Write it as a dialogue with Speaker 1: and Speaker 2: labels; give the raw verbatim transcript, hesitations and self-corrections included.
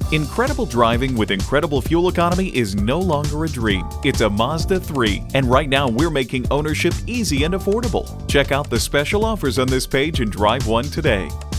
Speaker 1: Incredible driving with incredible fuel economy is no longer a dream. It's a Mazda three, and right now we're making ownership easy and affordable. Check out the special offers on this page and drive one today.